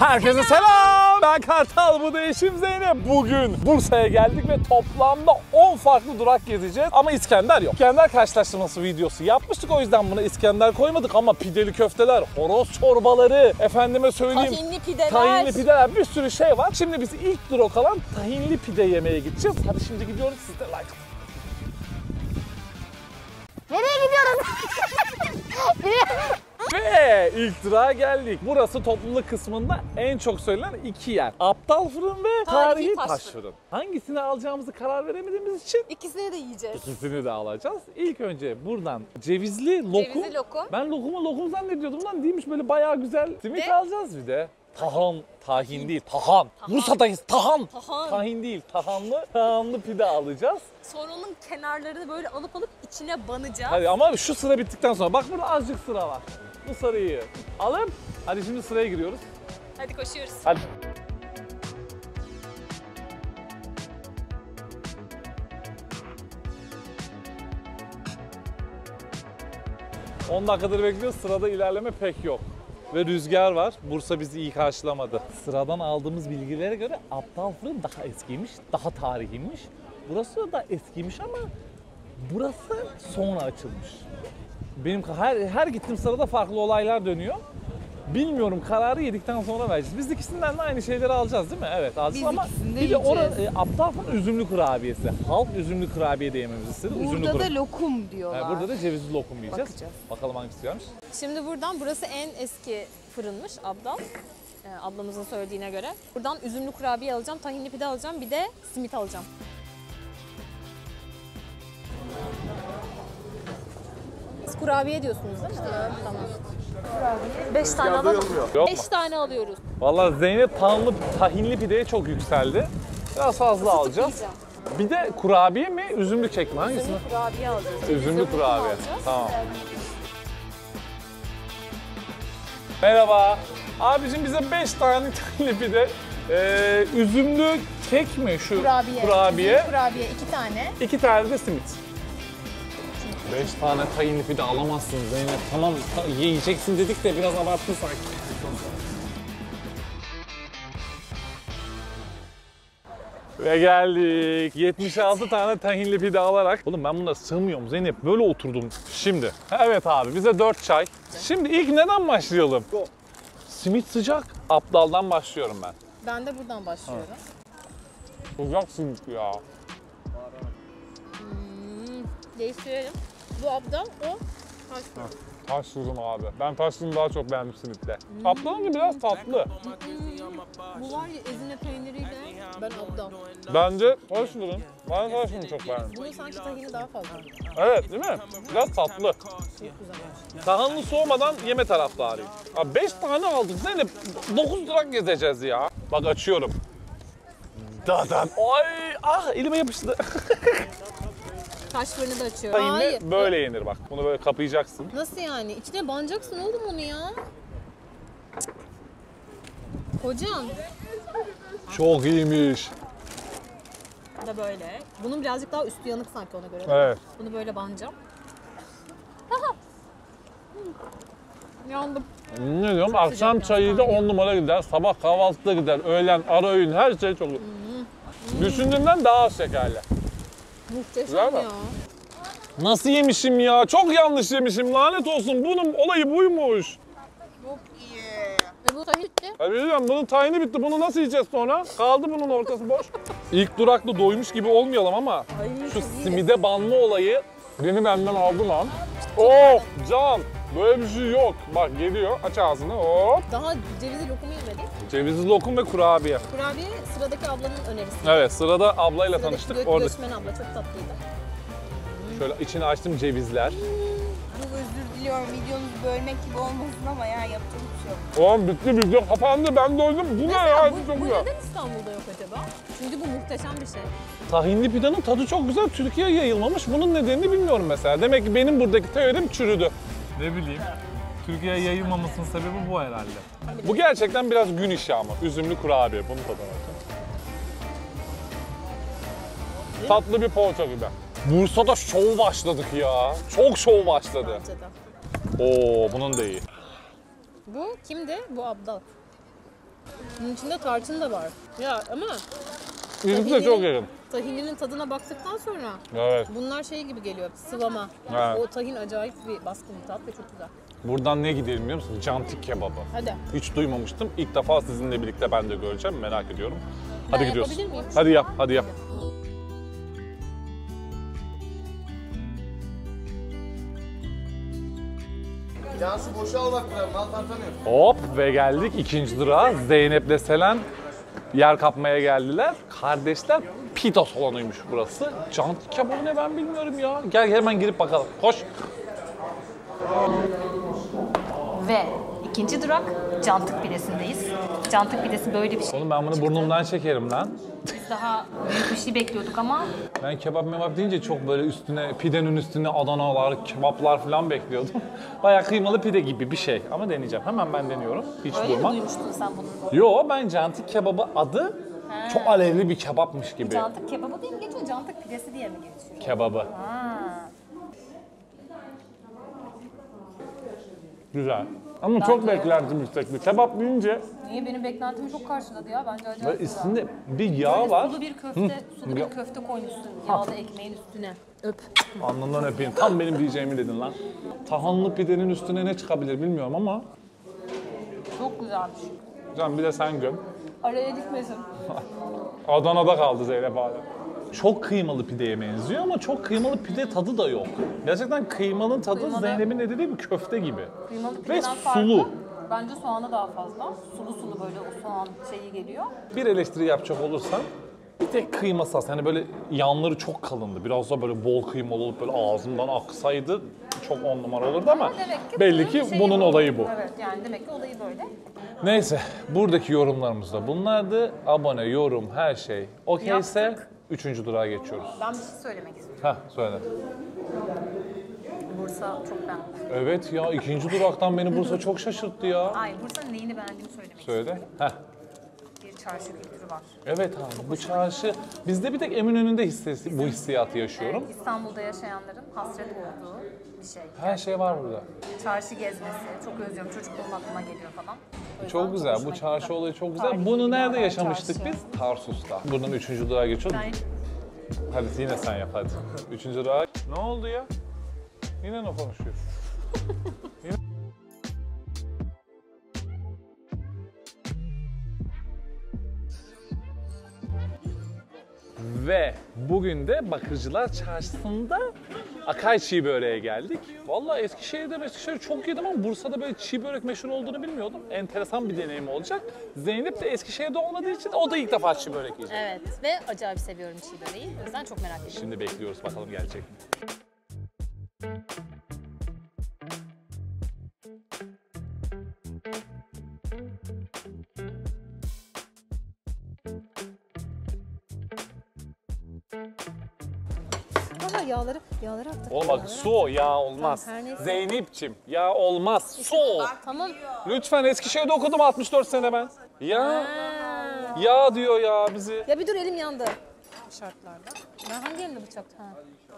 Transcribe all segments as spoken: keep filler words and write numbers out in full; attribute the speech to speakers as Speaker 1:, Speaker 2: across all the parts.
Speaker 1: Herkese selam. Ben Kartal, bu da eşim Zeynep. Bugün Bursa'ya geldik ve toplamda on farklı durak gezeceğiz. Ama İskender yok. İskender karşılaştırması videosu yapmıştık, o yüzden buna İskender koymadık ama pideli köfteler, horoz çorbaları, efendime söyleyeyim,
Speaker 2: tahinli pideler,
Speaker 1: tahinli pideler, bir sürü şey var. Şimdi biz ilk durak olan tahinli pide yemeye gideceğiz. Hadi şimdi gidiyoruz, siz de like atın.
Speaker 2: Nereye gidiyoruz?
Speaker 1: Ve ilk durağa geldik. Burası topluluk kısmında en çok söylenen iki yer. Aptal Fırın ve Tarihi Taş, Taş Fırın. Fırın. Hangisini alacağımızı karar veremediğimiz için
Speaker 2: İkisini de yiyeceğiz.
Speaker 1: İkisini de alacağız. İlk önce buradan cevizli lokum.
Speaker 2: Cevizli lokum.
Speaker 1: Ben lokumu lokum zannediyordum lan, değilmiş, böyle bayağı güzel. Simit
Speaker 2: de?
Speaker 1: alacağız bir de. Tahan, tahin değil, tahan. tahan. Bursa'dayız, tahan.
Speaker 2: tahan.
Speaker 1: Tahin değil, tahanlı, tahanlı pide alacağız.
Speaker 2: Sonra onun kenarlarını böyle alıp alıp içine banacağız.
Speaker 1: Hadi ama şu sıra bittikten sonra, bak burada azıcık sıra var. Bu sarıyı alıp, hadi şimdi sıraya giriyoruz.
Speaker 2: Hadi koşuyoruz.
Speaker 1: Hadi. on dakikadır bekliyoruz, sırada ilerleme pek yok. Ve rüzgar var, Bursa bizi iyi karşılamadı. Sıradan aldığımız bilgilere göre Aptal Fırın daha eskiymiş, daha tarihiymiş. Burası da eskiymiş ama burası sonra açılmış. Benim her, her gittiğim sırada farklı olaylar dönüyor. Bilmiyorum, kararı yedikten sonra vereceğiz. Biz ikisinden de aynı şeyleri alacağız değil mi? Evet alacağız. Biz ama bir de orada e, Aptal Fırın üzümlü kurabiyesi. Halk üzümlü kurabiye de yememizi istedi.
Speaker 3: Burada da lokum diyorlar.
Speaker 1: Yani burada da cevizli lokum yiyeceğiz.
Speaker 3: Bakacağız.
Speaker 1: Bakalım hangisi varmış.
Speaker 2: Şimdi buradan, burası en eski fırınmış Abdal. Ee, ablamızın söylediğine göre. Buradan üzümlü kurabiye alacağım, tahinli pide alacağım, bir de simit alacağım. Siz kurabiye diyorsunuz değil mi? Evet. Tamam. Beş tane alalım. Beş tane alıyoruz.
Speaker 1: Vallahi Zeynep tahinli, tahinli pideye çok yükseldi. Biraz fazla alacağız. Bir de kurabiye mi, üzümlü kek mi? Hangisini?
Speaker 2: Üzümlü kurabiye alacağız.
Speaker 1: Üzümlü kurabiye. Tamam. Merhaba. Abicim bize beş tane tahinli pide. Ee, üzümlü kek mi şu?
Speaker 3: Kurabiye.
Speaker 1: Kurabiye.
Speaker 3: Üzüm kurabiye iki tane.
Speaker 1: İki tane de simit. Beş tane tahinli pide alamazsın Zeynep. Tamam yiyeceksin dedik de biraz abarttın sanki. Ve geldik. yetmiş altı tane tahinli pide alarak. Oğlum ben buna sığmıyorum Zeynep. Böyle oturdum şimdi. Evet abi, bize dört çay. Şimdi ilk neden başlayalım? Simit sıcak. Aptal'dan başlıyorum ben.
Speaker 3: Ben de buradan başlıyorum.
Speaker 1: Sıcak simit ya.
Speaker 2: Hmm, değiştirelim.
Speaker 3: Bu Abdal, o Taş Fırın.
Speaker 1: Taş Fırın abi. Ben Taş Fırın'ı daha çok beğendim simitle. Hmm. Aptal'ın biraz tatlı.
Speaker 3: Hmm. Bu var ya ezine peyniriyle, ben Abdal.
Speaker 1: Bence Taş Fırın. Ben Taş Fırın'ı çok beğendim.
Speaker 3: Bunun sanki tahini daha fazla.
Speaker 1: Evet değil mi? Biraz tatlı.
Speaker 3: Çok güzel.
Speaker 1: Tahanlı soğumadan yeme taraftarıyım. Abi beş tane aldık. Zeynep dokuz durak gezeceğiz ya. Bak açıyorum. Dadan. Ay ah elime yapıştı.
Speaker 2: Taş fırını da açıyorum.
Speaker 1: Tahinli böyle yenir bak. Bunu böyle kapayacaksın.
Speaker 3: Nasıl yani? İçine banacaksın oğlum onu ya. Kocam.
Speaker 1: Çok iyiymiş.
Speaker 2: Da böyle. Bunun birazcık daha üstü yanık sanki ona göre.
Speaker 1: Evet.
Speaker 2: Bunu böyle banacağım. Yandım.
Speaker 1: Ne diyorum? Akşam çayı da on numara gider. Sabah kahvaltıda gider. Öğlen, ara öğün her şey çok. Hmm. Düşündüğümden daha az şekerli.
Speaker 2: Muhteşem ya.
Speaker 1: Nasıl yemişim ya? Çok yanlış yemişim. Lanet olsun. Bunun olayı buymuş.
Speaker 3: Çok iyi.
Speaker 2: Ve bu tahin bitti.
Speaker 1: Ya biliyorum, bunun tayini bitti. Bunu nasıl yiyeceğiz sonra? Kaldı bunun ortası boş. İlk durakta doymuş gibi olmayalım ama
Speaker 2: Ay,
Speaker 1: şu simide banma olayı beni benden aldı lan. Oh can! Böyle bir şey yok. Bak geliyor. Aç ağzını. Hop.
Speaker 2: Daha cevizli lokumu yemedik.
Speaker 1: Cevizli lokum ve kurabiye.
Speaker 2: Kurabiye sıradaki ablanın önerisi.
Speaker 1: Evet, sırada ablayla
Speaker 2: Sıradaki
Speaker 1: tanıştık.
Speaker 2: gö
Speaker 1: Orada
Speaker 2: göçmen abla çok tatlıydı.
Speaker 1: şöyle içini açtım, cevizler.
Speaker 3: Çok özür diliyorum videonuzu bölmek gibi olmasın ama ya yapacak bir şey yok.
Speaker 1: Oğlum bitti, video kapandı. Ben doydum. Bu ne ya?
Speaker 2: bu,
Speaker 1: Çok
Speaker 2: bu
Speaker 1: güzel.
Speaker 2: neden İstanbul'da yok acaba? Çünkü bu muhteşem bir şey.
Speaker 1: Tahinli pidenin tadı çok güzel. Türkiye'ye yayılmamış. Bunun nedenini bilmiyorum mesela. Demek ki benim buradaki teorim çürüdü. Ne bileyim. Türkiye'ye yayılmamasının sebebi bu herhalde. Bu gerçekten biraz gün işi ama. Üzümlü kurabiye. Bunu tadına bakın. Tatlı bir poğaça gibi. Bursa'da şov başladık ya. Çok şov başladı.
Speaker 2: Bence de.
Speaker 1: Oo, bunun da iyi.
Speaker 2: Bu kimdi? Bu Abdal. Bunun içinde tarçın da var. Ya ama
Speaker 1: İkisi de çok yakın.
Speaker 2: tahininin tadına baktıktan sonra
Speaker 1: Evet.
Speaker 2: bunlar şey gibi geliyor, sıvama.
Speaker 1: Evet.
Speaker 2: O tahin acayip bir baskın bir tat ve çok güzel.
Speaker 1: Buradan ne gidelim biliyor musun? Cantik kebabı.
Speaker 2: Hadi.
Speaker 1: Hiç duymamıştım. İlk defa sizinle birlikte ben de göreceğim. Merak ediyorum. Hadi
Speaker 2: Ben
Speaker 1: gidiyoruz.
Speaker 2: yapabilir miyim?
Speaker 1: Hadi yap, hadi yap.
Speaker 4: Yansı boşal bak buraya, mal tartamıyorum.
Speaker 1: Hop ve geldik ikinci durağa. Zeynep'le Selen yer kapmaya geldiler. Kardeşler pita salonuymuş burası. Cantik kebabı ne ben bilmiyorum ya. Gel hemen girip bakalım. Koş.
Speaker 2: Ve ikinci durak Cantık Pidesi'ndeyiz. Cantık Pidesi böyle bir şey.
Speaker 1: Oğlum ben bunu burnumdan çekerim lan.
Speaker 2: Biz daha büyük bir şey bekliyorduk ama
Speaker 1: Ben kebap mebap deyince çok böyle üstüne, pidenin üstüne Adanalar, kebaplar falan bekliyordum. Bayağı kıymalı pide gibi bir şey ama deneyeceğim. Hemen ben deniyorum. Hiç
Speaker 2: öyle mi
Speaker 1: durma.
Speaker 2: duymuştun sen bunu?
Speaker 1: Yo ben cantik kebabı adı çok alevli bir kebapmış gibi.
Speaker 2: Cantık kebabı diye mi geçiyor, Cantık Pidesi diye mi geçiyor?
Speaker 1: Kebabı.
Speaker 2: Ha.
Speaker 1: Güzel. Ama çok beklerdim istekli. Kebap deyince
Speaker 2: Niye benim beklentimi çok karşıladı ya, bence acayip
Speaker 1: ve
Speaker 2: güzel.
Speaker 1: üstünde bir yağ var.
Speaker 2: Sulu bir köfte, sulu bir
Speaker 1: Ya-
Speaker 2: köfte koymuşsun yağlı ekmeğin üstüne. Öp.
Speaker 1: Alnından öpeyim. Tam benim diyeceğimi dedin lan. Tahanlı pidenin üstüne ne çıkabilir bilmiyorum ama.
Speaker 2: Çok güzelmiş.
Speaker 1: Can bir de sen göm.
Speaker 2: Araya dikmesin.
Speaker 1: Adana'da kaldı Zeynep abi. Çok kıymalı pideye benziyor ama çok kıymalı pide tadı da yok. Gerçekten kıymalının tadı
Speaker 2: Kıymalı-
Speaker 1: Zeynep'in de dediği bir köfte gibi.
Speaker 2: Kıymalı
Speaker 1: Ve
Speaker 2: pideden
Speaker 1: sulu.
Speaker 2: farklı. Bence soğanı daha fazla. Sulu sulu böyle o soğan şeyi geliyor.
Speaker 1: Bir eleştiri yapacak olursam bir tek kıyması az. Yani böyle yanları çok kalındı. Biraz da böyle bol kıymalı olup böyle ağzımdan aksaydı çok on numara olurdu ama
Speaker 2: Demek ki
Speaker 1: belli
Speaker 2: bunun
Speaker 1: ki
Speaker 2: şeyi
Speaker 1: bunun
Speaker 2: bu.
Speaker 1: olayı bu.
Speaker 2: Evet, yani demek ki olayı böyle.
Speaker 1: Neyse buradaki yorumlarımız da bunlardı. Abone, yorum, her şey okeyse
Speaker 2: Yaptık.
Speaker 1: üçüncü durağa geçiyoruz.
Speaker 2: Ben bir şey söylemek istiyorum.
Speaker 1: Heh söyle.
Speaker 2: Bursa çok beğendim.
Speaker 1: Evet ya ikinci duraktan beni Bursa çok şaşırttı ya.
Speaker 2: Hayır, Bursa'nın neyini beğendiğimi söylemek istiyorum.
Speaker 1: Söyle. Heh.
Speaker 2: Bir çarşı kültürü var.
Speaker 1: Evet abi bu çarşı bizde bir tek Eminönü'nde hissi, bu hissiyatı yaşıyorum.
Speaker 2: Evet, İstanbul'da yaşayanların hasret olduğu bir şey.
Speaker 1: Her şey var burada.
Speaker 2: Çarşı gezmesi, çok özlüyorum. Çocukluğum aklıma geliyor falan. O yüzden
Speaker 1: Çok güzel.
Speaker 2: hoşuma
Speaker 1: Bu
Speaker 2: gitti.
Speaker 1: çarşı olayı çok güzel.
Speaker 2: Tarihi
Speaker 1: Bunu nerede
Speaker 2: binalar,
Speaker 1: yaşamıştık
Speaker 2: çarşı.
Speaker 1: biz? Tarsus'ta. Buradan üçüncü durağa geçiyoruz.
Speaker 2: Ben
Speaker 1: Hadi yine sen yap hadi. Üçüncü durağa. Ne oldu ya? Yine ne konuşuyor? Yine... Ve bugün de Bakırcılar Çarşısı'nda Akay Çiğ Böreğe geldik. Vallahi Eskişehir'de Eskişehir çok yedim ama Bursa'da böyle çiğ börek meşhur olduğunu bilmiyordum. Enteresan bir deneyim olacak. Zeynep de Eskişehir'de olmadığı için o da ilk defa çiğ börek yiyecek.
Speaker 2: Evet ve acayip seviyorum çiğ böreği. O yüzden çok merak ediyorum.
Speaker 1: Şimdi bekliyoruz bakalım gelecek mi?
Speaker 2: Ama yağları, yağları attık.
Speaker 1: Oğlum bak su o, yağ olmaz.
Speaker 2: Tamam, her neyse.
Speaker 1: Zeynep'ciğim yağ olmaz. Su o.
Speaker 2: Tamam.
Speaker 1: Lütfen Eskişehir'de okudum altmış dört sene ben. Ya
Speaker 2: Ha.
Speaker 1: yağ diyor ya bizi.
Speaker 2: Ya bir dur, elim yandı. Bu şartlarda. Ben hangi elimle bıçaktı? Ha.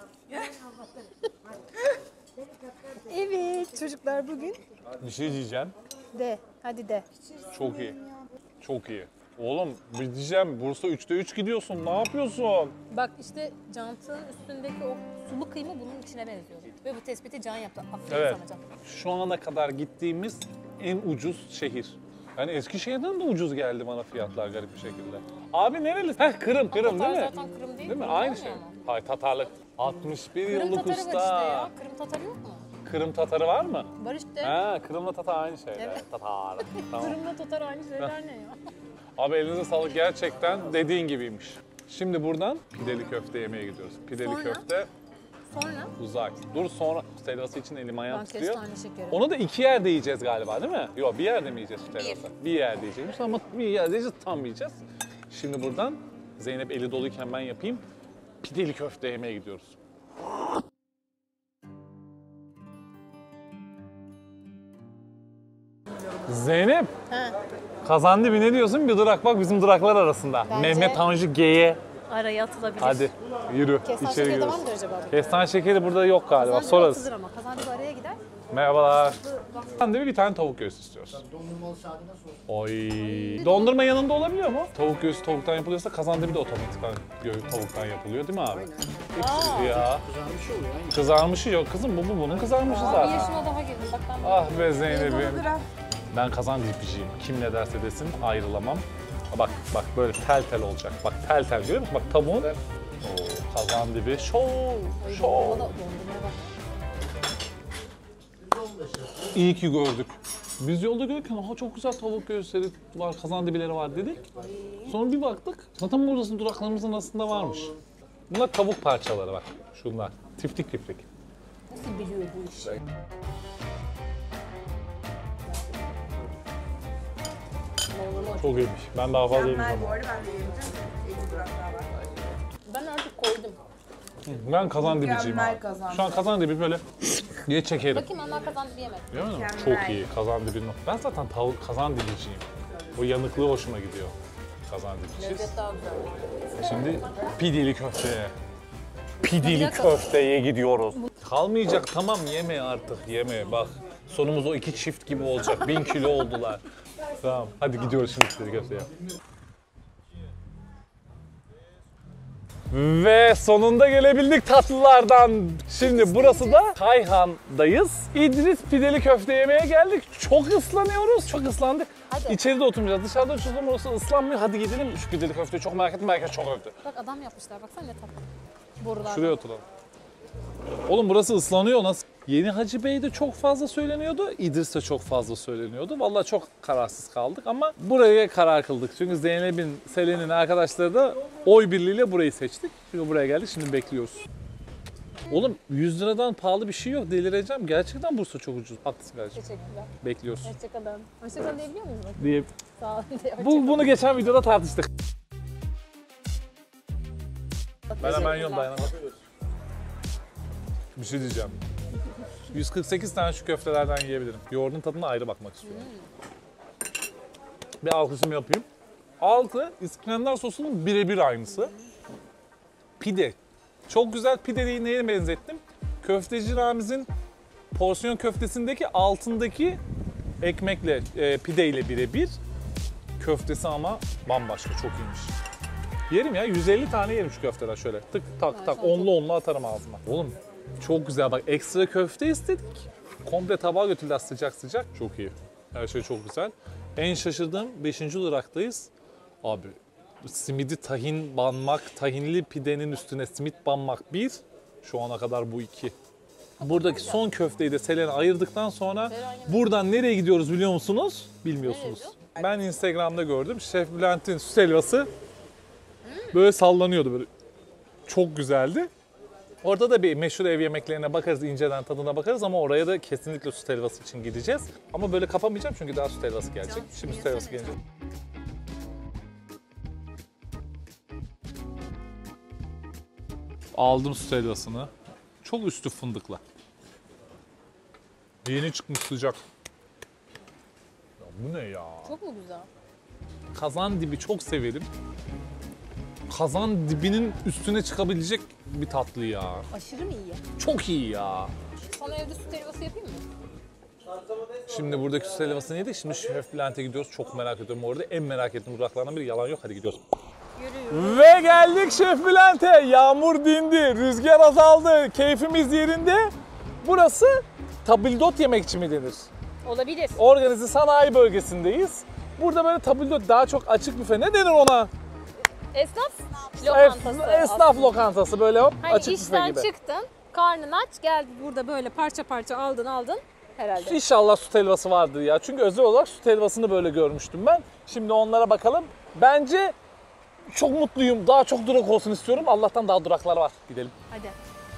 Speaker 2: Evet çocuklar, bugün
Speaker 1: Bir şey diyeceğim.
Speaker 2: de. Hadi de.
Speaker 1: Çok iyi. Çok iyi. Oğlum bir diyeceğim Bursa üçte üç gidiyorsun. Ne yapıyorsun?
Speaker 2: Bak işte Cant'ın üstündeki o sulu kıyma bunun içine benziyor. Ve bu tespiti Can yaptı. Aferin
Speaker 1: Evet.
Speaker 2: sana Can.
Speaker 1: Şu ana kadar gittiğimiz en ucuz şehir. Yani Eskişehir'den de ucuz geldi bana fiyatlar garip bir şekilde. Abi nerelisin? Heh Kırım, Kırım
Speaker 2: Tatar
Speaker 1: değil mi?
Speaker 2: zaten Kırım değil,
Speaker 1: Değil mi?
Speaker 2: Kırım
Speaker 1: Aynı
Speaker 2: olmuyor
Speaker 1: şey.
Speaker 2: mu?
Speaker 1: Hayır Tatarlık. altmış bir
Speaker 2: Kırım
Speaker 1: yıllık
Speaker 2: Tatarı var
Speaker 1: usta.
Speaker 2: işte ya. Kırım Tatarı yok mu?
Speaker 1: Kırım Tatarı var mı?
Speaker 2: Var işte.
Speaker 1: Ha, Kırım'la Tatar aynı şeyler.
Speaker 2: Evet.
Speaker 1: Tatar. Tamam.
Speaker 2: Kırım'la Tatar aynı şeyler ne ya?
Speaker 1: Abi elinize sağlık gerçekten dediğin gibiymiş. Şimdi buradan pideli köfte yemeye gidiyoruz. Pideli
Speaker 2: Sonra?
Speaker 1: köfte
Speaker 2: Sonra
Speaker 1: uzak. Dur sonra helvası için elim ayağım
Speaker 2: ben
Speaker 1: titriyor.
Speaker 2: kestane şekeri.
Speaker 1: Onu da iki yerde yiyeceğiz galiba değil mi? Yok bir yerde mi yiyeceğiz helvası? Bir yerde yiyeceğiz ama bir yerde yiyeceğiz tam yiyeceğiz. Şimdi buradan Zeynep eli doluyken ben yapayım. Pideli köfte yemeye gidiyoruz. Zeynep.
Speaker 2: Ha.
Speaker 1: Kazandı bir ne diyorsun? Bir durak bak bizim duraklar arasında.
Speaker 2: Bence-
Speaker 1: Mehmet Tanju G'ye.
Speaker 2: Araya atılabilir.
Speaker 1: Hadi yürü
Speaker 2: Kestane
Speaker 1: içeri
Speaker 2: şekeri de var
Speaker 1: giriyoruz.
Speaker 2: mıdır acaba?
Speaker 1: Kestane şekeri burada yok galiba.
Speaker 2: Kazancı
Speaker 1: Sorarız.
Speaker 2: atılır ama. Kazancı araya gider.
Speaker 1: Merhabalar. Ben de bir tane tavuk göğsü istiyoruz.
Speaker 5: Dondurmalı sade nasıl olsun?
Speaker 1: Oy. Dondurma yanında olabiliyor mu? Tavuk göğsü tavuktan yapılıyorsa kazandibi de otomatikman gö- tavuktan yapılıyor değil mi abi?
Speaker 5: Aynen.
Speaker 1: Ya.
Speaker 5: Kızarmış oluyor aynı.
Speaker 1: Kızarmışı yok kızım, bu bu bunun kızarmışı
Speaker 2: Bir
Speaker 1: zaten.
Speaker 2: yaşıma daha girdim. Bak ben
Speaker 1: Ah be Zeynep'im.
Speaker 3: Dondura.
Speaker 1: Ben kazandibiciyim. Kim ne derse desin ayrılamam. Bak bak böyle tel tel olacak. Bak tel tel görüyor musun? Bak tavuğun. Oo, kazandibi. Şov. Şov.
Speaker 2: dondurmaya bak.
Speaker 1: İyi ki gördük. Biz yolda görürken aha çok güzel tavuk göğüsleri var, kazandibileri var dedik. Sonra bir baktık, zaten burası duraklarımızın arasında varmış. Bunlar tavuk parçaları bak, şunlar. Tiftik tiftik.
Speaker 2: Nasıl biliyor bu işi?
Speaker 1: Çok iyiymiş. Ben daha fazla yemeyeceğim.
Speaker 3: Bu arada ben de yemeyeceğim. elli gram daha var.
Speaker 2: Ben artık koydum.
Speaker 1: Ben kazandibiciyim
Speaker 3: Mükemmel
Speaker 1: abi.
Speaker 3: kazandibi.
Speaker 1: Şu an kazandibi böyle diye çekerim.
Speaker 2: Bakayım ben daha kazandı diyemedim.
Speaker 1: Değil mi?
Speaker 3: Mükemmel.
Speaker 1: Çok iyi kazandibinin. Ben zaten tavuk kazandibiciyim. O yanıklığı hoşuma gidiyor. Kazandibiciyiz.
Speaker 2: Lezzet daha güzel.
Speaker 1: Şimdi pideli köfteye. Pideli
Speaker 2: Bir dakika.
Speaker 1: köfteye gidiyoruz. Kalmayacak tamam yeme artık yeme bak. Sonumuz o iki çift gibi olacak. Bin kilo oldular. Tamam hadi gidiyoruz şimdi pideli köfteye. Ve sonunda gelebildik tatlılardan. Şimdi burası da Kayhan'dayız. İdris pideli köfte yemeye geldik. Çok ıslanıyoruz, çok ıslandık.
Speaker 2: Hadi.
Speaker 1: İçeride oturmayacağız. Dışarıda uçurduğum orası ıslanmıyor. Hadi gidelim. Şu pideli köfteyi çok merak ettim. Herkes çok övdü.
Speaker 2: Bak adam yapmışlar. Baksana ne tatlı. Borular.
Speaker 1: Şuraya oturalım. Oğlum burası ıslanıyor nasıl? Yeni Hacı Bey'de çok fazla söyleniyordu. İdris'te çok fazla söyleniyordu. Vallahi çok kararsız kaldık ama buraya karar kıldık. Çünkü Zeynep'in, Selen'in arkadaşları da oy birliğiyle burayı seçtik. Çünkü buraya geldik. Şimdi bekliyoruz. Oğlum yüz liradan pahalı bir şey yok. Delireceğim. Gerçekten Bursa çok ucuz. Haklısın kardeşim.
Speaker 2: Teşekkürler.
Speaker 1: Bekliyoruz.
Speaker 2: Hoşçakalın. Hoşçakalın diyebiliyor muyuz? Bak?
Speaker 1: Diye.
Speaker 2: Sağ olun diye.
Speaker 1: Bu, bunu geçen videoda tartıştık. Ben hemen yiyorum dayanamam. Bir şey diyeceğim. yüz kırk sekiz tane şu köftelerden yiyebilirim. Yoğurdun tadına ayrı bakmak istiyorum. Bir alkışımı yapayım. Altı İskender sosunun birebir aynısı. Pide. Çok güzel pideyi neye benzettim? Köfteci Ramiz'in porsiyon köftesindeki altındaki ekmekle, e, pideyle birebir. Köftesi ama bambaşka, çok iyiymiş. Yerim ya, yüz elli tane yerim şu köfteden şöyle. Tık tak tak, onlu onlu atarım ağzıma. Oğlum çok güzel bak, ekstra köfte istedik. Komple tabağa götürdüler sıcak sıcak. Çok iyi. Her şey çok güzel. En şaşırdığım beşinci duraktayız. Abi simidi tahin banmak, tahinli pidenin üstüne simit banmak bir. Şu ana kadar bu iki. Buradaki son köfteyi de Selen'e ayırdıktan sonra buradan nereye gidiyoruz biliyor musunuz? Bilmiyorsunuz. Ben Instagram'da gördüm. Şef Bülent'in süt helvası böyle sallanıyordu böyle. Çok güzeldi. Orada da bir meşhur ev yemeklerine bakarız, inceden tadına bakarız ama oraya da kesinlikle süt helvası için gideceğiz. Ama böyle kapamayacağım çünkü daha süt helvası gelecek. Şimdi süt helvası gelecek. Aldım süt helvasını. Çok üstü fındıkla. Yeni çıkmış sıcak. Ya bu ne ya?
Speaker 2: Çok mu güzel?
Speaker 1: Kazan dibi çok severim. Kazan dibinin üstüne çıkabilecek bir tatlı ya.
Speaker 2: Aşırı mı iyi?
Speaker 1: Çok iyi ya.
Speaker 2: Sana evde süt helvası yapayım mı?
Speaker 1: Şimdi buradaki süt helvasını yedik. Şimdi Şef Bülent'e gidiyoruz. Çok merak ediyorum orada. En merak ettiğim duraklardan biri. Yalan yok. Hadi gidiyoruz.
Speaker 2: Yürüyorum.
Speaker 1: Ve geldik Şef Bülent'e. Yağmur dindi. Rüzgar azaldı. Keyfimiz yerinde. Burası tabildot yemekçi mi denir?
Speaker 2: Olabilir.
Speaker 1: Organize sanayi bölgesindeyiz. Burada böyle tabildot daha çok açık büfe. Ne denir ona?
Speaker 2: Esnaf lokantası.
Speaker 1: Es- esnaf
Speaker 2: aslında.
Speaker 1: lokantası böyle hop
Speaker 2: Hani
Speaker 1: açık büfe
Speaker 2: işten
Speaker 1: gibi.
Speaker 2: çıktın, karnın aç, geldin burada böyle parça parça aldın aldın herhalde.
Speaker 1: İnşallah süt helvası vardır ya. Çünkü özel olarak süt helvasını böyle görmüştüm ben. Şimdi onlara bakalım. Bence çok mutluyum. Daha çok durak olsun istiyorum. Allah'tan daha duraklar var. Gidelim.
Speaker 2: Hadi.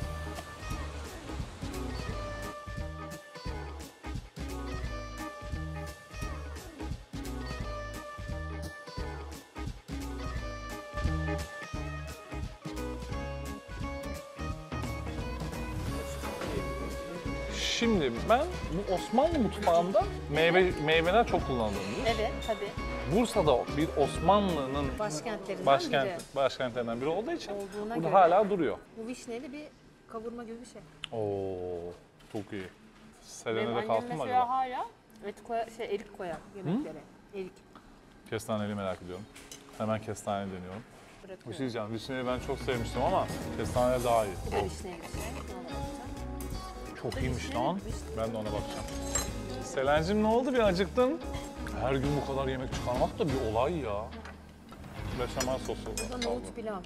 Speaker 1: Şimdi ben bu Osmanlı mutfağında meyve meyveler çok kullanılıyor.
Speaker 2: Evet, tabii.
Speaker 1: Bursa'da bir Osmanlı'nın
Speaker 2: Başkentlerinden
Speaker 1: başkent,
Speaker 2: biri.
Speaker 1: başkentlerinden biri olduğu için
Speaker 2: Olduğuna
Speaker 1: burada
Speaker 2: göre.
Speaker 1: hala duruyor.
Speaker 2: Bu vişneli bir kavurma gibi bir şey.
Speaker 1: Oo, çok iyi. Selena'da
Speaker 2: Benim annem
Speaker 1: kalktın mı
Speaker 2: mesela
Speaker 1: acaba?
Speaker 2: hala et koyar, şey erik koyar yemeklere. Erik.
Speaker 1: Kestaneli merak ediyorum. Hemen kestane deniyorum. Bir
Speaker 2: Bırakıyor.
Speaker 1: şey diyeceğim, vişneyi ben çok sevmiştim ama kestane daha iyi.
Speaker 2: Bir de vişneye vişne. Ona da bakacağım.
Speaker 1: Çok iyiymiş
Speaker 2: vişne,
Speaker 1: lan.
Speaker 2: vişne.
Speaker 1: Ben de ona bakacağım. Selen'cim ne oldu, bir acıktın? Her gün bu kadar yemek çıkarmak da bir olay ya. Beşamel sosu.
Speaker 2: Bu da nohut pilav.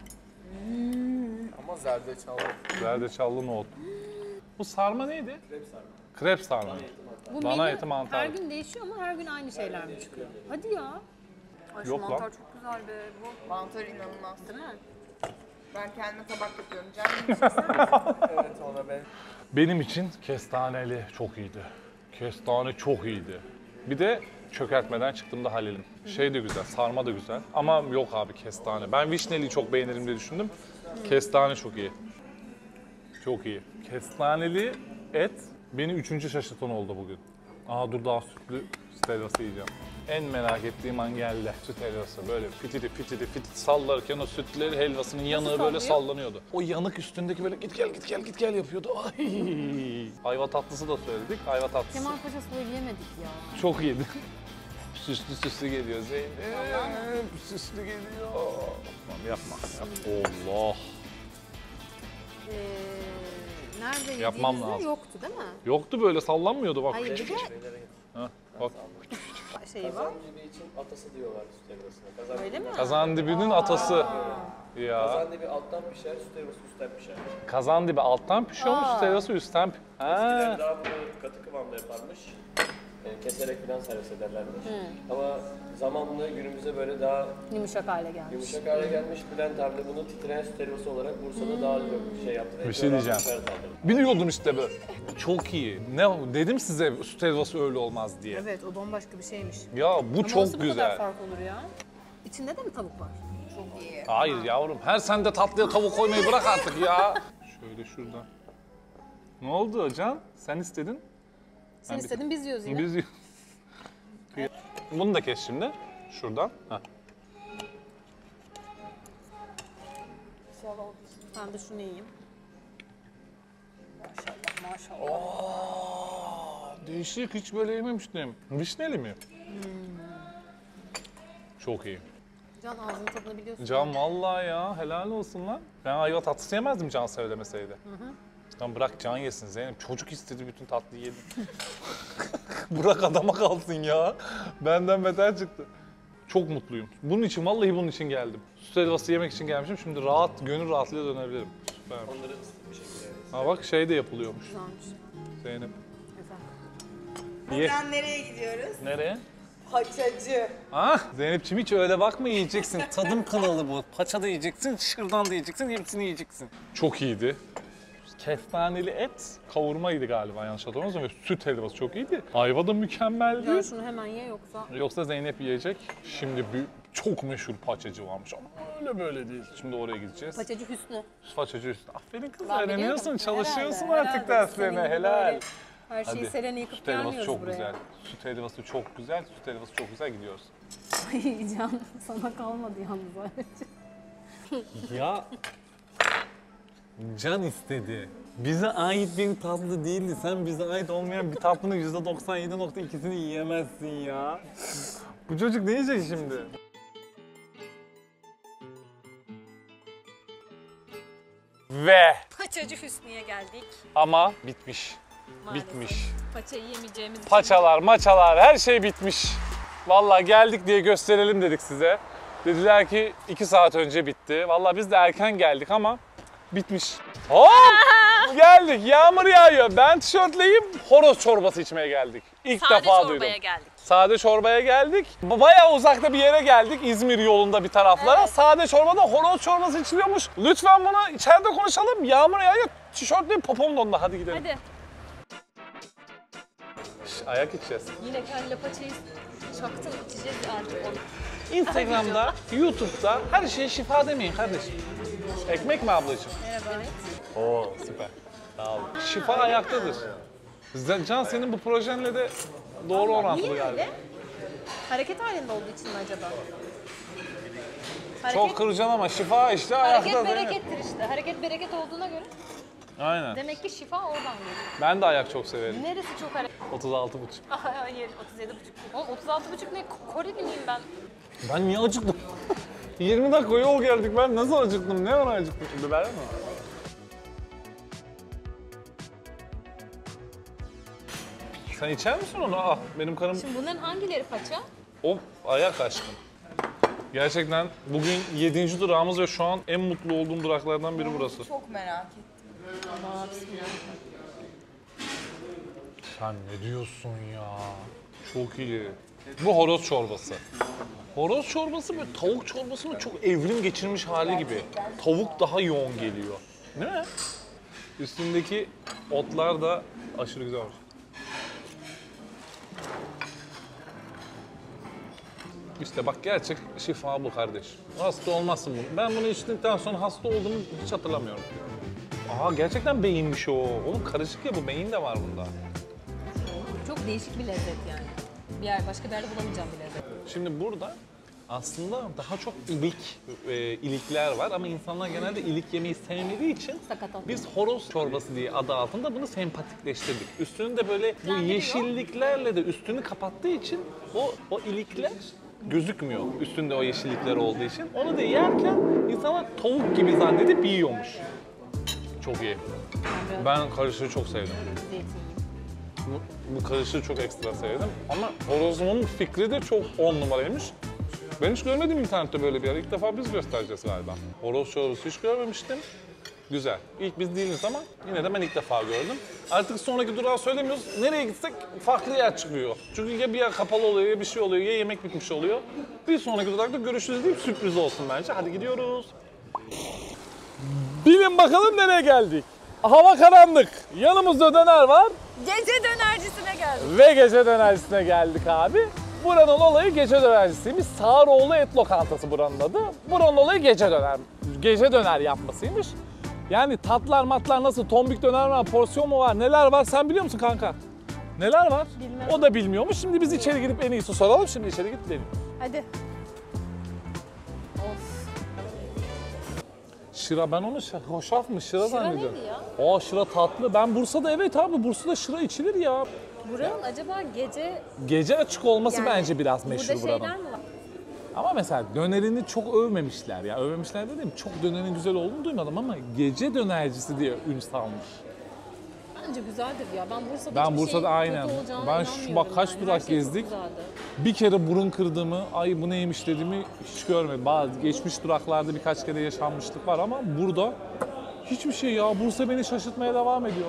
Speaker 4: Ama zerdeçal.
Speaker 1: Zerdeçallı nohut. Bu sarma neydi? Krep sarma. Krep sarma.
Speaker 2: Bu
Speaker 1: Dana
Speaker 2: menü
Speaker 1: eti mantar.
Speaker 2: her gün değişiyor ama her gün aynı şeyler mi çıkıyor? Hadi ya. Ay şu
Speaker 1: Yok lan.
Speaker 2: mantar çok güzel be. Bu
Speaker 3: Mantar inanılmaz.
Speaker 2: değil mi?
Speaker 3: Ben kendime tabak yapıyorum. Canım bir şey sen
Speaker 4: Evet ona ben.
Speaker 1: Benim için kestaneli çok iyiydi. Kestane çok iyiydi. Bir de çökertmeden çıktığımda Halil'im. Şey de güzel, sarma da güzel. Ama yok abi kestane. Ben vişneliyi çok beğenirim diye düşündüm. Kestane çok iyi. Çok iyi. Kestaneli et beni üçüncü şaşırtan oldu bugün. Aa dur daha sütlü süt helvası yiyeceğim. En merak ettiğim an geldi. Süt helvası böyle fitili fitili fitili sallarken o sütleri helvasının yanığı böyle
Speaker 2: sallıyor?
Speaker 1: sallanıyordu. O yanık üstündü böyle git gel git gel git gel yapıyordu. Ay. Ayva tatlısı da söyledik. Ayva tatlısı.
Speaker 2: Kemal Paşa söyleyemedik ya.
Speaker 1: Çok iyiydi. Süslü süslü geliyor Zeynep. Süslü geliyor. Tamam yapma. Yap. Allah.
Speaker 2: Ee, nerede
Speaker 1: Yapmam
Speaker 2: yediğimizde
Speaker 1: lazım.
Speaker 2: yoktu değil mi?
Speaker 1: Yoktu böyle sallanmıyordu bak.
Speaker 2: Hayır bir de
Speaker 1: Ha, bak.
Speaker 2: şey var.
Speaker 5: Kazandibi için atası diyorlar süt helvasına. Kazandibi.
Speaker 2: Öyle mi?
Speaker 1: Kazandibinin atası. Ya.
Speaker 5: Kazandibi alttan pişer, süt helvası üstten pişer.
Speaker 1: Kazandibi alttan pişiyormuş,
Speaker 2: Aa.
Speaker 1: süt helvası üstten. pi-
Speaker 5: Eskiden
Speaker 1: Ha.
Speaker 5: daha böyle katı kıvamda yaparmış. Yani keserek falan servis ederlermiş. Ama zamanla günümüze böyle daha
Speaker 2: Yumuşak hale gelmiş.
Speaker 5: yumuşak hale gelmiş. Bülent abi de bunu titreyen süt helvası olarak Bursa'da daha çok şey yaptı.
Speaker 1: Bir şey diyeceğim. Biliyordum işte böyle. Çok iyi. Ne dedim size süt helvası öyle olmaz diye.
Speaker 2: Evet o bambaşka bir şeymiş.
Speaker 1: Ya bu
Speaker 2: Ama nasıl
Speaker 1: çok
Speaker 2: bu kadar
Speaker 1: güzel.
Speaker 2: fark olur ya? İçinde de mi tavuk var?
Speaker 3: çok iyi.
Speaker 1: Hayır yavrum. Her sen de tatlıya tavuk koymayı bırak artık ya. Şöyle şuradan. Ne oldu Can? Sen istedin.
Speaker 2: Sen
Speaker 1: bir-
Speaker 2: istedin biz yiyoruz yine.
Speaker 1: Biz Bunu da kes şimdi. Şuradan. Heh.
Speaker 2: Ben de şunu yiyeyim. Maşallah maşallah.
Speaker 1: Değişik, hiç böyle yememiştim. Vişneli mi? Çok iyi.
Speaker 2: Can ağzının tadını biliyorsun.
Speaker 1: Can vallahi ya, helal olsun lan. Ben ayva tatlısı yemezdim Can söylemeseydi. Lan bırak Can yesin Zeynep. Çocuk istedi, bütün tatlıyı yedim. Bırak adama kalsın ya. Benden beter çıktı. Çok mutluyum. Bunun için, vallahi bunun için geldim. Süt helvası yemek için gelmişim. Şimdi rahat, gönül rahatlığıyla dönebilirim. Süper.
Speaker 5: Onları ısıtıp bir şekilde yani.
Speaker 1: Ha bak şey de yapılıyormuş
Speaker 2: Güzelmiş.
Speaker 1: Zeynep.
Speaker 2: Güzel.
Speaker 1: Ye.
Speaker 3: Buradan nereye gidiyoruz?
Speaker 1: Nereye?
Speaker 3: Paçacı.
Speaker 1: Ah Zeynep'ciğim hiç öyle bakma, yiyeceksin. Tadım kanalı bu. Paça da yiyeceksin, şırdan da yiyeceksin, hepsini yiyeceksin. Çok iyiydi. Kestaneli et, kavurmaydı galiba yanlış hatırlamıyorsam ve süt helvası çok iyiydi. Ayva da mükemmeldi.
Speaker 2: Can şunu hemen ye yoksa.
Speaker 1: Yoksa Zeynep yiyecek. Şimdi bir çok meşhur paçacı varmış ama öyle böyle değil. Şimdi oraya gideceğiz.
Speaker 2: Paçacı Hüsnü.
Speaker 1: Paçacı üstü. Aferin kız,
Speaker 2: Ben
Speaker 1: öğreniyorsun,
Speaker 2: biliyorum.
Speaker 1: çalışıyorsun
Speaker 2: Herhalde,
Speaker 1: artık
Speaker 2: herhalde.
Speaker 1: derslerine.
Speaker 2: Senin gibi
Speaker 1: Helal.
Speaker 2: böyle Her şeyi
Speaker 1: Hadi.
Speaker 2: Selen'e yıkıp
Speaker 1: Süt helvası
Speaker 2: gelmiyoruz
Speaker 1: çok
Speaker 2: buraya.
Speaker 1: güzel. Süt helvası çok güzel, süt helvası çok güzel gidiyoruz.
Speaker 2: Ay Can sana kalmadı yalnız ayrıca.
Speaker 1: Ya Can istedi. Bize ait bir tatlı değildi. Sen bize ait olmayan bir tatlının yüzde doksan yedi nokta ikisini yiyemezsin ya. Bu çocuk ne yiyecek şimdi? Ve
Speaker 2: Paçacı Hüsnü'ye geldik.
Speaker 1: ama bitmiş.
Speaker 2: Maalesef.
Speaker 1: Bitmiş.
Speaker 2: Paçayı yemeyeceğimiz için.
Speaker 1: Paçalar, maçalar her şey bitmiş. Vallahi geldik diye gösterelim dedik size. Dediler ki iki saat önce bitti. Vallahi biz de erken geldik ama bitmiş. Hop! Geldik. Yağmur yağıyor. Ben tişörtleyip horoz çorbası içmeye geldik. İlk
Speaker 2: Sade
Speaker 1: defa
Speaker 2: çorbaya
Speaker 1: duydum.
Speaker 2: geldik.
Speaker 1: Sade çorbaya geldik. Bayağı uzakta bir yere geldik. İzmir yolunda bir taraflara.
Speaker 2: Evet.
Speaker 1: Sade çorbada horoz çorbası içiliyormuş. Lütfen bunu içeride konuşalım. Yağmur yağıyor. Tişörtleyip popom dondu. Hadi gidelim.
Speaker 2: Hadi.
Speaker 1: Şş, ayak içeceğiz.
Speaker 2: Yine kelle paçayı çaktım içeceğiz artık onu.
Speaker 1: Instagram'da, YouTube'da her şeye şifa demeyin kardeşim. Ekmek mi ablacığım?
Speaker 2: Merhaba.
Speaker 1: Oo süper. Sağ olun. Şifa ayaktadır. Z- Can senin bu projenle de doğru orantılı
Speaker 2: Niye
Speaker 1: galiba.
Speaker 2: öyle? Hareket halinde olduğu için mi acaba? Hareket,
Speaker 1: Çok kıracaksın ama şifa işte ayakta
Speaker 2: hareket
Speaker 1: değil mi?
Speaker 2: berekettir işte. Hareket bereket olduğuna göre.
Speaker 1: Aynen.
Speaker 2: Demek ki şifa oradan geliyor.
Speaker 1: Ben de ayak çok severim.
Speaker 2: Neresi çok hareket?
Speaker 1: otuz altı buçuk.
Speaker 2: Hayır, otuz yedi buçuk. Oğlum otuz altı buçuk ne? Koreli miyim ben?
Speaker 1: Ben niye acıktım? yirmi dakika yol geldik, ben nasıl acıktım? Ne ara acıktım? Biber mi? Sen içer misin onu? Ah, benim karım...
Speaker 2: Şimdi bunların hangileri paça?
Speaker 1: O ayak aşkım. Gerçekten bugün yedinci durağımız ve şu an en mutlu olduğum duraklardan biri burası.
Speaker 3: Çok merak ettim.
Speaker 2: Aa, bismillah.
Speaker 1: Sen ne diyorsun ya? Çok iyi. Bu horoz çorbası. Horoz çorbası böyle tavuk çorbasının çok evrim geçirmiş hali gibi. Tavuk daha yoğun geliyor. Değil mi? Üstündeki otlar da aşırı güzel olmuş. İşte bak gerçek şifa bu kardeş. Hasta olmazsın bunu. Ben bunu içtikten sonra hasta olduğumu hiç hatırlamıyorum. Aa gerçekten beyinmiş o. Oğlum karışık ya bu, beyin de var bunda.
Speaker 2: Çok değişik bir lezzet yani. Bir yer, başka bir yerde bulamayacağım bir lezzet.
Speaker 1: Şimdi burada aslında daha çok ilik, e, ilikler var ama insanlar genelde ilik yemeyi sevmediği için
Speaker 2: Sakatat.
Speaker 1: biz horoz çorbası diye adı altında bunu sempatikleştirdik. Üstünü de böyle bu
Speaker 2: Kendini
Speaker 1: yeşilliklerle de üstünü kapattığı için o o ilikler gözükmüyor üstünde o yeşillikler olduğu için. Onu da yerken insanlar tavuk gibi zannedip yiyormuş. Çok iyi. Ben karışığı çok sevdim.
Speaker 2: Zeytin.
Speaker 1: Bu, bu karışığı çok ekstra sevdim ama horozluğun fikri de çok on numaraymış. Ben hiç görmedim internette böyle bir yer. İlk defa biz göstereceğiz galiba. Horoz çorbası hiç görmemiştim. Güzel. İlk biz değiliz ama yine de ben ilk defa gördüm. Artık sonraki durağı söylemiyoruz. Nereye gitsek farklı yer çıkıyor. Çünkü ya bir yer kapalı oluyor ya bir şey oluyor ya yemek bitmiş oluyor. Bir sonraki durakta görüşürüz deyip sürpriz olsun bence. Hadi gidiyoruz. Bilin bakalım nereye geldik. Hava karanlık. Yanımızda döner var.
Speaker 2: Gece dönercisine geldik.
Speaker 1: Ve gece dönercisine geldik abi. Buranın olayı gece dönercisiymiş. Sağroğlu Et Lokantası buranın adı. Buranın olayı gece döner. Gece döner yapmasıymış. Yani tatlar matlar nasıl? Tombik döner mi var? Porsiyon mu var? Neler var? Sen biliyor musun kanka? Neler var?
Speaker 2: Bilmem.
Speaker 1: O da bilmiyormuş. Şimdi biz içeri gidip en iyisi soralım. Şimdi içeri gidip deneyelim.
Speaker 2: Hadi. Of.
Speaker 1: Şıra, ben onu şa- hoşaf mı? Şıra,
Speaker 2: Şıra
Speaker 1: zannediyorum.
Speaker 2: neydi ya?
Speaker 1: Aa şıra tatlı. Ben Bursa'da evet abi Bursa'da şıra içilir ya.
Speaker 2: Buranın acaba gece...
Speaker 1: Gece açık olması
Speaker 2: Yani
Speaker 1: bence biraz meşhur
Speaker 2: burada
Speaker 1: buranın.
Speaker 2: şeyler mi var?
Speaker 1: Ama mesela dönerini çok övmemişler ya. Övmemişler dediğim çok dönerin güzel olduğunu duymadım ama gece dönercisi diye ün salmış.
Speaker 2: Bence güzeldir ya. Ben Bursa'da
Speaker 1: Ben
Speaker 2: hiçbir
Speaker 1: Bursa'da
Speaker 2: şeyin
Speaker 1: aynen.
Speaker 2: kötü olacağına
Speaker 1: Ben şu-
Speaker 2: inanmıyorum
Speaker 1: bak kaç
Speaker 2: yani.
Speaker 1: durak
Speaker 2: Her şey çok
Speaker 1: gezdik.
Speaker 2: güzeldi.
Speaker 1: Bir kere burun kırdığımı, ay bu neymiş dediğimi hiç görmedim. Bazı geçmiş duraklarda birkaç kere yaşanmışlık var ama burada hiçbir şey ya. Bursa beni şaşırtmaya devam ediyor.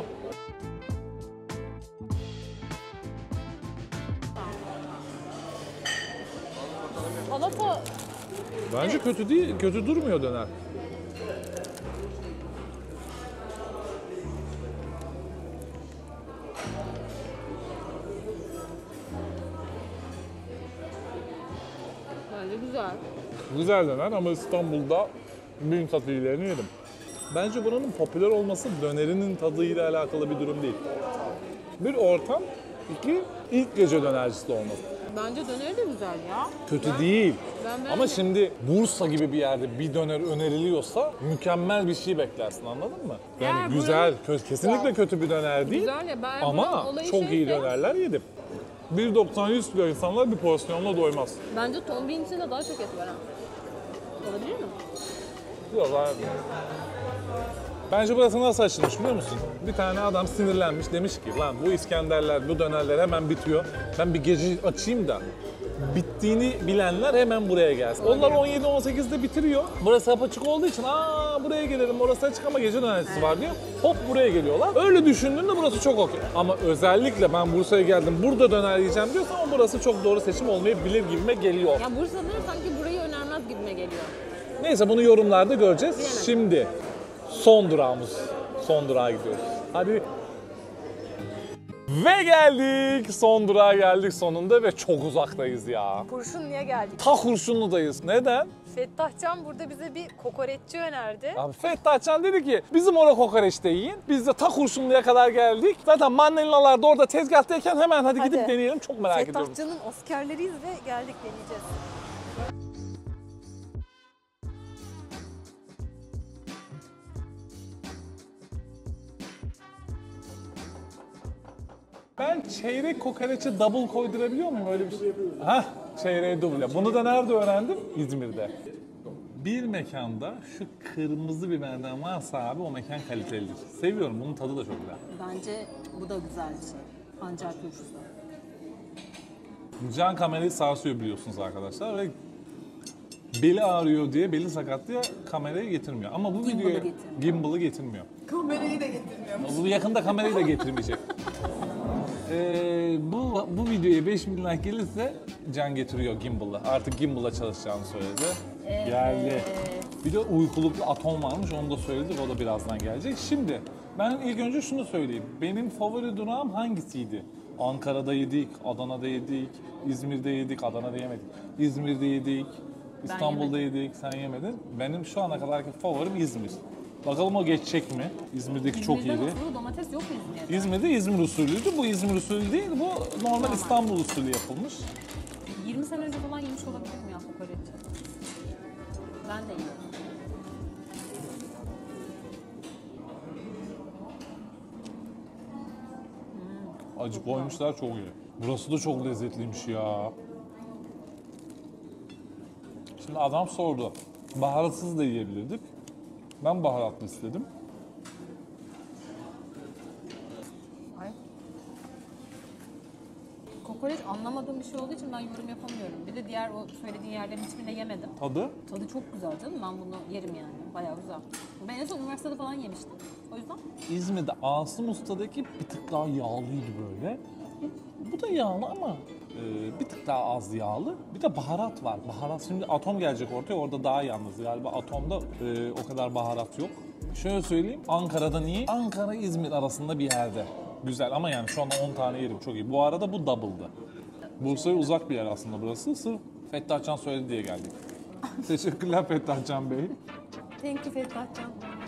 Speaker 2: Salata
Speaker 1: Bence kötü değil, kötü durmuyor döner.
Speaker 2: bence güzel.
Speaker 1: Güzel döner ama İstanbul'da bin katı iyilerini yedim. Bence buranın popüler olması dönerinin tadıyla alakalı bir durum değil. Bir ortam, iki ilk gece dönercisi olması.
Speaker 2: Bence döneri de güzel ya.
Speaker 1: Kötü değil.
Speaker 2: Ben
Speaker 1: Ama
Speaker 2: beğendim.
Speaker 1: şimdi Bursa gibi bir yerde bir döner öneriliyorsa mükemmel bir şey beklersin, anladın mı? Yani
Speaker 2: Eğer
Speaker 1: güzel, kö- kesinlikle kötü bir döner değil
Speaker 2: Güzel ya. Ben
Speaker 1: ama
Speaker 2: buranın olayı
Speaker 1: çok iyi
Speaker 2: şeyse,
Speaker 1: dönerler yedim. bir doksan yüz kilo insanlar bir porsiyonla doymaz.
Speaker 2: Bence tombiğin içinde daha çok et var ha. Olabilir mi?
Speaker 1: Yok abi. Bence burası nasıl açılmış biliyor musun? Bir tane adam sinirlenmiş, demiş ki lan bu İskenderler, bu dönerler hemen bitiyor. Ben bir gece açayım da bittiğini bilenler hemen buraya gelsin. Onlar on yedi on sekizde bitiriyor. Burası apaçık olduğu için aa buraya gelelim, orası açık ama gece dönercisi var diyor. Hop buraya geliyorlar. Öyle düşündüğünde burası çok okey. Ama özellikle ben Bursa'ya geldim, burada döner yiyeceğim diyorsan o burası çok doğru seçim olmayabilir gibime geliyor.
Speaker 2: Ya Bursa'da sanki burayı önermez gibime geliyor.
Speaker 1: Neyse bunu yorumlarda göreceğiz.
Speaker 2: Bilemem.
Speaker 1: Şimdi son durağımız. Son durağa gidiyoruz. Hadi. Ve geldik. Son durağa geldik sonunda ve çok uzaktayız ya.
Speaker 2: Kurşunlu'ya geldik.
Speaker 1: Ta Kurşunlu'dayız. Neden?
Speaker 2: Fettah Can burada bize bir kokoreççi önerdi.
Speaker 1: Abi Fettah Can dedi ki bizim orada kokoreçte yiyin. Biz de ta Kurşunlu'ya kadar geldik. Zaten mandalinalar da orada tezgahtayken hemen hadi,
Speaker 2: Hadi.
Speaker 1: gidip deneyelim. Çok merak ediyorum.
Speaker 2: Fettah Can'ın askerleriyiz ve geldik deneyeceğiz.
Speaker 1: Ben çeyrek kokoreçe double koydurabiliyor muyum öyle bir şey? Hah, çeyreğe double. Bunu da nerede öğrendim? İzmir'de. Bir mekanda şu kırmızı biberden varsa abi o mekan kalitelidir. Seviyorum, bunun tadı da çok güzel.
Speaker 2: Bence bu da güzel bir şey. Pancar turşusu.
Speaker 1: Can kamerayı sarsıyor biliyorsunuz arkadaşlar ve beli ağrıyor diye, beli sakat diye kamerayı getirmiyor. Ama bu
Speaker 2: Gimbal'ı
Speaker 1: videoya
Speaker 2: getirmiyor.
Speaker 1: gimbal'ı getirmiyor.
Speaker 3: Kamerayı da getirmiyormuş.
Speaker 1: Bu yakında kamerayı da getirmeyecek. Ee, bu bu videoya beş bin like gelirse Can getiriyor gimbal'ı. Artık gimbal'la çalışacağını söyledi. Geldi. Bir de uykuluklu atom varmış, onu da söyledik, o da birazdan gelecek. Şimdi ben ilk önce şunu söyleyeyim. Benim favori durağım hangisiydi? Ankara'da yedik, Adana'da yedik, İzmir'de yedik, Adana'da yemedik. İzmir'de yedik, İstanbul'da yedik, sen yemedin. Benim şu ana kadarki favorim İzmir. Bakalım o geçecek mi? İzmir'deki çok
Speaker 2: İzmir'den
Speaker 1: iyiydi.
Speaker 2: usulü domates yok mu İzmir'de?
Speaker 1: İzmir'de İzmir usulüydü. Bu İzmir usulü değil, bu normal İstanbul usulü yapılmış.
Speaker 2: yirmi sene önce falan yemiş olabilirim ya kokoreç. Ben de yedim.
Speaker 1: Acı koymuşlar, çok iyi. Burası da çok lezzetliymiş ya. Şimdi adam sordu. Baharatsız da yiyebilirdik. Ben baharatlı istedim.
Speaker 2: Ay. Kokoreç anlamadığım bir şey olduğu için ben yorum yapamıyorum. Bir de diğer o söylediğin yerlerin hiçbirinde yemedim.
Speaker 1: Tadı
Speaker 2: Tadı çok güzel canım. Ben bunu yerim yani. Bayağı güzel. Ben en son üniversitede falan yemiştim. O yüzden
Speaker 1: İzmir'de Asım Usta'daki bir tık daha yağlıydı böyle. Bu da yağlı ama e, bir tık daha az yağlı. Bir de baharat var. Baharat şimdi atom gelecek ortaya, orada daha yalnız. Galiba atomda e, o kadar baharat yok. Şöyle söyleyeyim, Ankara'dan iyi. Ankara İzmir arasında bir yerde. Güzel ama yani şu anda on tane yerim, çok iyi. Bu arada bu double'dı. Bursa'ya uzak bir yer aslında burası. Sırf Fettah Can söyledi diye geldik. Teşekkürler Fettah Can Bey.
Speaker 2: thank you Fettah Can.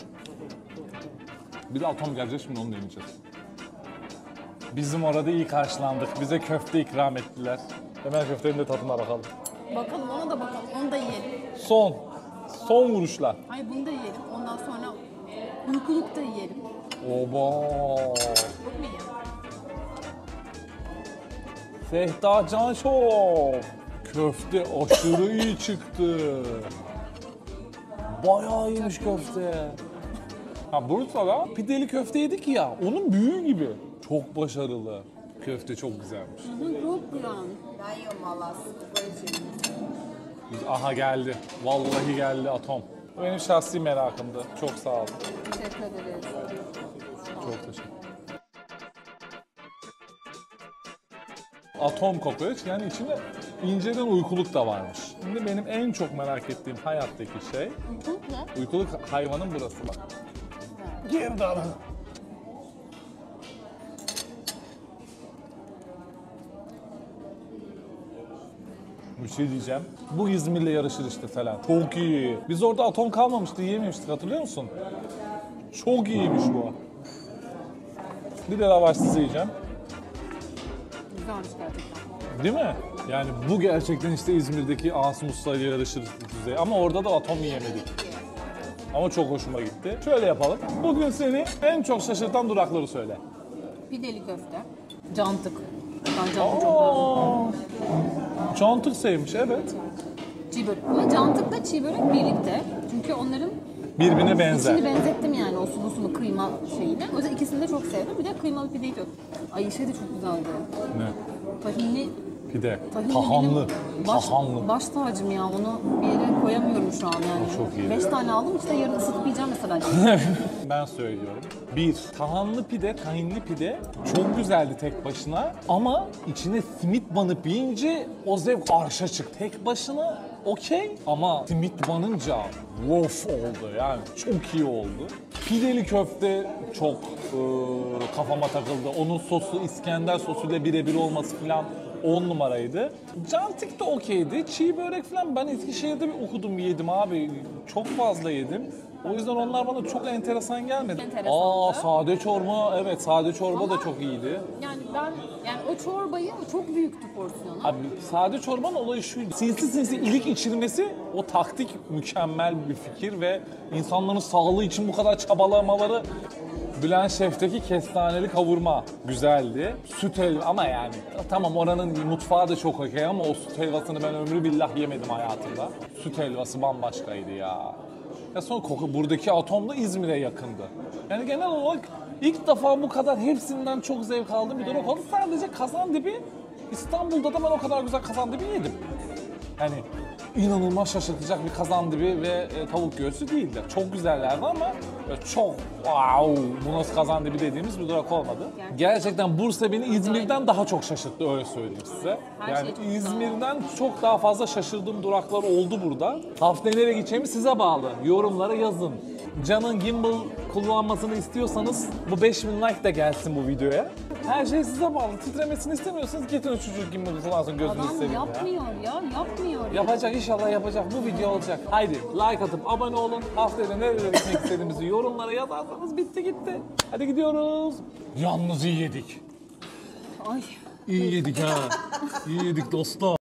Speaker 1: Bir de atom gelecek, şimdi onu deneyeceğiz. Bizim orada iyi karşılandık. Bize köfte ikram ettiler. Hemen köftenin de tadına bakalım.
Speaker 2: Bakalım ona da bakalım. Onu da yiyelim.
Speaker 1: Son. Son vuruşlar.
Speaker 2: Hayır bunu da yiyelim. Ondan sonra uykuluk da yiyelim.
Speaker 1: Oba.
Speaker 2: Çok mu iyi?
Speaker 1: Fettah Can Show. Köfte aşırı iyi çıktı. Bayağı iyiymiş köfte. Ha Bursa'da pideli köfte yedik ya, onun büyüğü gibi. Çok başarılı. Köfte çok güzelmiş.
Speaker 2: Hı, çok güzel.
Speaker 3: Ben yiyorum valla. Kokoreç yedim.
Speaker 1: Aha geldi. Vallahi geldi atom. Benim şahsi merakımdı. Çok sağ olun.
Speaker 2: Teşekkür ederiz.
Speaker 1: Çok teşekkür. Atom kokoreç, yani içinde inceden uykuluk da varmış. Şimdi benim en çok merak ettiğim hayattaki şey,
Speaker 2: Uykuluk ne?
Speaker 1: uykuluk hayvanın burası bak. Girdi adam. Bir şey diyeceğim. Bu İzmir'le yarışır işte falan. Çok iyi. Biz orada atom kalmamıştı, yiyememiştik, hatırlıyor musun? Çok iyiymiş bu. Bir de lavaşsız yiyeceğim.
Speaker 2: Güzelmiş gerçekten.
Speaker 1: Değil mi? Yani bu gerçekten işte İzmir'deki Asım Usta ile yarışır düzey. Ama orada da atom yiyemedik. Ama çok hoşuma gitti. Şöyle yapalım. Bugün seni en çok şaşırtan durakları söyle.
Speaker 2: Pideli köfte. Cantık. Ben cantık çok beğendim.
Speaker 1: Aa, Cantık sevmiş, evet.
Speaker 2: Çiğ börek. Ama cantıkla çiğ börek birlikte. Çünkü onların
Speaker 1: Birbirine benzer.
Speaker 2: içini benzettim yani o sulu sulu kıyma şeyine. O yüzden ikisini de çok sevdim. Bir de kıymalı pideyi çok. Ay şey de çok güzeldi.
Speaker 1: Ne?
Speaker 2: Tahinli.
Speaker 1: Pide.
Speaker 2: Tahinli
Speaker 1: Tahanlı.
Speaker 2: benim Baş,
Speaker 1: Tahanlı.
Speaker 2: baş tacım ya. Onu bir yere koyamıyorum şu an yani.
Speaker 1: O çok iyi.
Speaker 2: Beş tane aldım işte yarın ısıtıp yiyeceğim mesela.
Speaker 1: Ben söylüyorum. Bir, tahanlı pide, tahinli pide çok güzeldi tek başına. Ama içine simit banıp yiyince o zevk arşa çıktı. Tek başına okey ama simit banınca wof oldu, yani çok iyi oldu. Pideli köfte çok e, kafama takıldı. Onun sosu İskender sosuyla birebir olması falan on numaraydı. Cantik de okeydi. Çiğ börek falan ben Eskişehir'de bir okudum, yedim abi. Çok fazla yedim. O yüzden onlar bana çok enteresan gelmedi.
Speaker 2: Enteresandı.
Speaker 1: Aa, sade çorba, evet sade çorba
Speaker 2: Ama-
Speaker 1: da çok iyiydi.
Speaker 2: Yani ben yani o çorbayı çok büyüktü porsiyonu.
Speaker 1: Abi sade çorbanın olayı şuydu. Sinsi sinsi ilik içirmesi, o taktik mükemmel bir fikir ve insanların sağlığı için bu kadar çabalamaları Bülent Şef'teki kestaneli kavurma güzeldi. Süt helva ama yani tamam oranın mutfağı da çok okey ama o süt helvasını ben ömrü billah yemedim hayatımda. Süt helvası bambaşkaydı ya. Ya sonra koku buradaki atom da İzmir'e yakındı. Yani genel olarak ilk defa bu kadar hepsinden çok zevk aldığım bir durak oldu. Sadece Kazandibi, İstanbul'da da ben o kadar güzel Kazandibi yedim. Yani inanılmaz şaşırtacak bir kazandibi ve e, tavuk göğsü değildi. Çok güzellerdi ama böyle çok wow bu nasıl kazandibi dediğimiz bir durak olmadı.
Speaker 2: Gerçekten.
Speaker 1: Gerçekten Bursa beni İzmir'den daha çok şaşırttı öyle söyleyeyim size.
Speaker 2: Her
Speaker 1: yani
Speaker 2: şey çok güzel.
Speaker 1: İzmir'den çok daha fazla şaşırdığım duraklar oldu burada. Haftaya nereye gideceğimi size bağlı. Yorumlara yazın. Can'ın gimbal kullanmasını istiyorsanız bu beş bin like da gelsin bu videoya. Her şey size bağlı. Titremesini istemiyorsanız getirin çocuk gimbal kullansın gözünüzü
Speaker 2: Adam
Speaker 1: seveyim ya.
Speaker 2: yapmıyor ya, yapmıyor.
Speaker 1: Yapacak inşallah yapacak. Bu video olacak. Haydi like atıp abone olun. Haftaya da nerelere gitmek istediğimizi yorumlara yazarsanız bitti gitti. Hadi gidiyoruz. Yalnız iyi yedik.
Speaker 2: Ay.
Speaker 1: İyi yedik ha. İyi yedik dostum.